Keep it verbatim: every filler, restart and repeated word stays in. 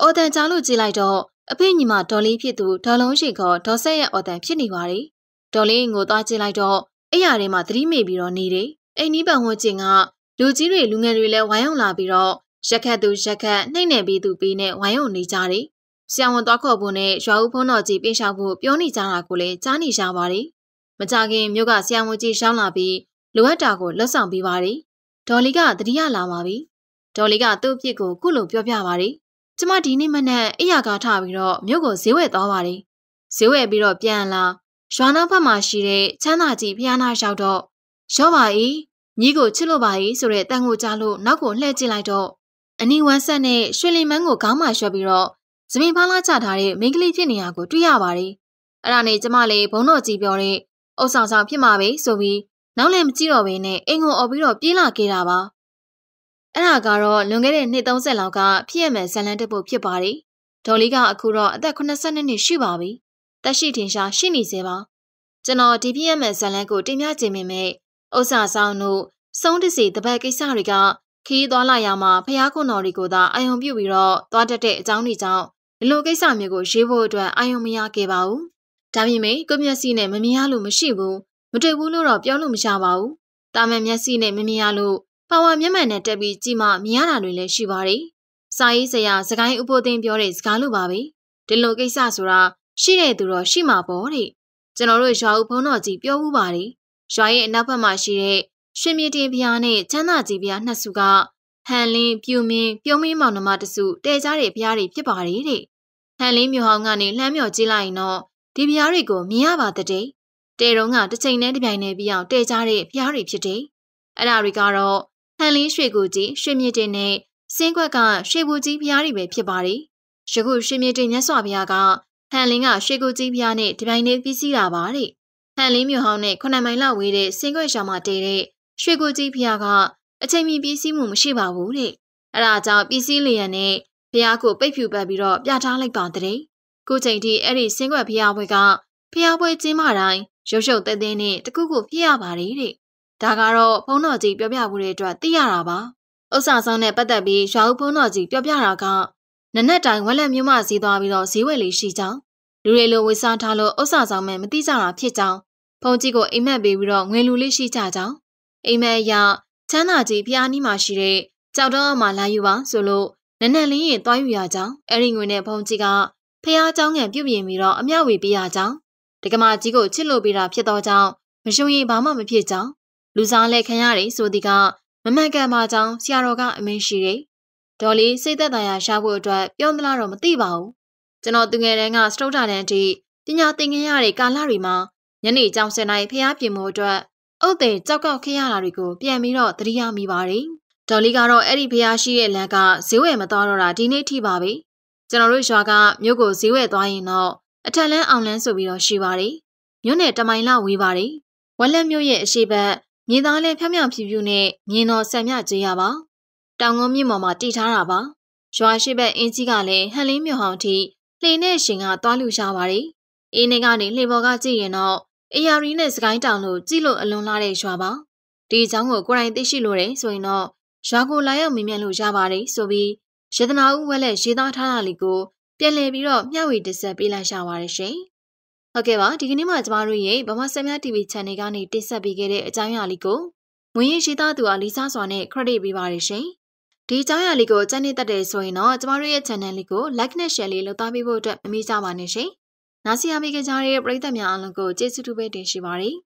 အော်တန်ကြားလို့ကြည့်လိုက်တော့အဖေညီမဒေါ်လေးဖြစ်သူဒေါ်လုံးရှိခေါ်ဒေါ်ဆက်ရဲ့အော်တန်ဖြစ်နေပါလေဒေါ်လေးကိုသွားကြည့်လိုက်တော့အဲ့ရထဲမှာသတိမေ့ပြီးတော့နေတယ်အိမ်နီးပတ်ဝန်းကျင်ကလူကြီးတွေလူငယ်တွေလည်းဝိုင်းအောင်လာပြီးတော့ရက်ခတ်သူရက်ခတ်နှိမ့်နေပြီးသူပြီးနဲ့ဝိုင်းအောင်နေကြတယ်ဆရာဝန်သွားခေါ်ဖို့နဲ့ရွာဦးဖုန်းတော်ကြီးပြေးရှောက်ဖို့ပြောနေကြတာကိုလည်းကြားနေကြပါတယ်မကြခင်မြို့ကဆရာဝန်ကြီးရှောင်းလာပြီးလိုအပ်တာကိုလှုပ်ဆောင်ပေးပါတယ်ဒေါ်လေးကသတိရလာပါပြီဒေါ်လေးကသူ့အဖြစ်ကိုခုလိုပြောပြပါတယ်ကျမဒီနေ့မနက်အိယာကားထပြီးတော့မြို့ကိုဈေးဝယ်သွားပါတယ်ဈေးဝယ်ပြီးတော့ပြန်လာရွာနောက်ဘက်မှာရှိတဲ့ချမ်းသာကြီးဖျားနာရောက်တော့ရောပါ၏ညီကိုချစ်လို့ပါ၏ဆိုတဲ့တန်ကိုကြားလို့နောက်ကိုလှည့်ကြည့်လိုက်တော့အနီဝမ်းဆက်နဲ့ရွှေလီမန်းကိုခေါင်းမှာရွှဲပြီးတော့ဇမင်ဖားလာချထားတဲ့မိန်းကလေးဖြစ်နေတာကိုတွေ့ရပါတယ်အဲ့ဒါနဲ့ကျမလေးဘုံတော်ကြီးပြောတဲ့အုပ်ဆောင်ဆောင်ဖြစ်မှာပဲဆိုပြီးနောက်လည်းမကြည့်တော့ဘဲနဲ့အိမ်ကိုអော်ပြီးတော့ပြေးလာခဲ့တာပါအဲ့ဒါကတော့လွန်ခဲ့တဲ့နှစ်သုံးဆယ်လောက်ကဖြစ်ရမယ်ဇလန်တက်ဖို့ဖြစ်ပါတယ်ဒေါ်လေးကအခုတော့အသက်eightyနှစ်ရှိပါပြီတက်ရှိထင်ရှားရှိနေသေးပါကျွန်တော်ဒီဖြစ်ရမယ်ဇလန်ကိုတင်ပြခြင်းမိမဲ့ဥစ္စာဆောင်တို့စုံးတစီတပတ်ကိစ္စတွေကခီးသွားလာရမှာဖျားခွန်တော်တွေကိုသာအာယုံပြုပြီးတော့သွားတတ်တဲ့အကြောင်းတွေကြောင့်ဒီလိုကိစ္စမျိုးကိုရေးဖို့အတွက်အာယုံမရခဲ့ပါဘူးဒါပေမဲ့ကိုမျက်စိနဲ့မမြင်ရလို့မရှိဘူးမတွေ့ဘူးလို့တော့ပြောလို့မရပါဘူးတာမန်မျက်စိနဲ့မမြင်ရလို့ပါဝါမျက်မှန်နဲ့တက်ပြီးကြည့်မှမြင်ရတာတွေလည်းရှိပါတယ်စာရေးဆရာစကိုင်းဥပိုးသိန်းပြောတဲ့စကားလိုပါပဲဒီလိုကိစ္စဆိုတာရှိတဲ့သူတော့ရှိမှာပေါ့တဲ့ကျွန်တော်တို့ရွာဦးဖုန်းတော်ကြီးပြောဦးပါတယ်ရွာရဲ့အနောက်ဘက်မှာရှိတဲ့ရွှေမြေတင်ဘုရားနဲ့ချမ်းသာကြီးဘုရားနှစ်စုကဟန်လင်းပြူမင်းပြုံးမင်းမောင်နှမတစုတဲကြတဲ့ဘုရားတွေဖြစ်ပါတယ်တဲ့ဟန်လင်းမြို့ဟောင်းကနေလှမ်းမြော်ကြည့်လိုက်ရင်တော့ဒီဘုရားတွေကိုမြင်ရပါတဲ့တဲတုံးကတစ်ချိန်နဲ့တစ်ပြိုင်နဲ့ပြီးအောင်တဲကြတဲ့ဘုရားတွေဖြစ်တယ်အဲ့ဒါတွေကတော့ဟန်လင်းရွှေကိုကြီးရွှေမြေတင်နဲ့စင်းခွက်ကရွှေဘူကြီးဘုရားတွေပဲဖြစ်ပါတယ်ယခုရွှေမြေတင်မြတ်စွာဘုရားကဟန်လင်းကရွှေကိုကြီးဘုရားနဲ့ဒီပိုင်းနဲ့ပြီးစီးတာပါတဲ့ဟန်လင်းမြို့ဟောင်းနဲ့ခုနှစ်မိုင်လောက်ဝေးတဲ့စင်းခွက်ရှောင်းမှာတည်တဲ့ရွှေကိုကြီးဘုရားကအချိန်မီပြီးစီးမှုမရှိပါဘူးတဲ့အဲ့ဒါကြောင့်ပြီးစီးလျက်နဲ့ဘုရားကိုပိတ်ဖြူပတ်ပြီးတော့ပြထားလိုက်ပါတဲ့ခုချိန်ထိအဲ့ဒီစင်းခွက်ဘုရားဘွဲကဘုရားဘွဲကျင်းမတိုင်းရုပ်ရှုပ်တဲတဲနဲ့တခုခုဖြစ်ရပါတယ်တဲ့ဒါကတော့ဘုန်းတော်ကြီးပြောပြမှုတွေအတွက်သိရတာပါဥစ္စာဆောင်နဲ့ပတ်သက်ပြီးရွာဦးဘုန်းတော်ကြီးပြောပြတာကနနက်တိုင်းဝက်လက်မြို့မှဈေးသွားပြီးတော့ဈေးဝယ်လေးရှိကြောင်းလူတွေလိုဝေစားထားလို့ဥစ္စာဆောင်မဲ့မသိကြတာဖြစ်ကြောင်းဘုန်းကြီးကိုအိမ်မက်ပေးပြီးတော့ငွေလူလေးရှိကြကြောင်းအိမ်မက်အရချမ်းသာကြီးဖျားနီးမှာရှိတဲ့ကြောက်တော့မှလာယူပါဆိုလို့နနက်လေးရင်သွားယူရကြောင်းအဲ့ဒီငွေနဲ့ဘုန်းကြီးကဖျားเจ้าငံပြုတ်ပြင်ပြီးတော့အမျှဝေပေးရကြောင်းဒကမာကြီးကိုချစ်လို့ပေးတာဖြစ်တော့ကြောင်းမရှုံရင်ဘာမှမဖြစ်ကြောင်းလူစားလဲခံရတယ်ဆိုသည်ကမမှန်ကန်ပါကြောင်းဆရာတော်ကအမင်းရှိတယ်ဒေါ်လေးစိတ်သက်သာရာရှာဖို့အတွက်ပြောသလားတော့မသိပါဘူးကျွန်တော်သူငယ်တန်းကစတုတ္ထတန်းအထိပညာသင်ခန်းရတဲ့ကာလတွေမှာညနေကြောင်စင်တိုင်းဖျားပြင်မှုအတွက်အုတ်တဲ့ကြောက်ကောက်ခရတာတွေကိုပြန်ပြီးတော့သတိရမိပါတယ်ဒေါ်လေးကတော့အဲ့ဒီဖျားရှိတဲ့လမ်းကဈေးဝယ်မသွားတော့တာဒီနေ့ထိပါပဲကျွန်တော်တို့ရွာကမြို့ကိုဈေးဝယ်သွားရင်တော့အထက်လန်းအောင်လန်းဆိုပြီးတော့ရှိပါတယ်မြို့နယ်တမိုင်လောက်ဝေးပါတယ်ဝက်လက်မြို့ရဲ့အရှိတ်မြေသားလဲဖြောင်ဖြောင်ဖြူဖြူနဲ့မြင်းတော်ဆံမြကျေးရပါတောင်ကုန်းမြင့်ပေါ်မှာတည်ထားတာပါရွာရှိဘက်အင်းကြီးကလည်းဟန်လင်းမြို့ဟောင်းထိလှေနဲ့ရှင်ကသွားလူရှာပါတယ်အင်းနေကနေလှေပေါ်ကကြည့်ရင်တော့အေယာရီနဲ့စကိုင်းတောင်လို့ကြည့်လို့အလွန်လာတဲ့ရွာပါဒီအကြောင်းကိုကိုယ်တိုင်သိရှိလို့တယ်ဆိုရင်တော့ရွာကိုလာရောက်မြင်မြင်လို့ရပါတယ်ဆိုပြီးရတနာဦးဝက်လက်ရေးသားထားတာလေးကိုပြန်လည်ပြီးတော့မျှဝေတင်ဆက်ပေးလိုက်ရပါတယ်ရှင်ဟုတ်ကဲ့ပါဒီကနေ့မှကျမတို့ရဲ့ဗမာစံမြ တီဗီ channel ကနေတင်ဆက်ပေးခဲ့တဲ့အကြောင်းအရာလေးကိုငွေရရှိသားသူအလီစာစွာနဲ့ credit ပေးပါရရှင်ဒီအကြောင်းအရာလေးကိုကြည့်နေတတ်တယ်ဆိုရင်တော့ကျမတို့ရဲ့ channel လေးကို like နဲ့ share လေးလုပ်သားပေးဖို့အတွက်မမေ့ကြပါနဲ့ရှင်နားဆင်ရမိကြတဲ့ပရိသတ်များအားလုံးကိုကျေးဇူးတူပဲတင်ရှိပါတယ်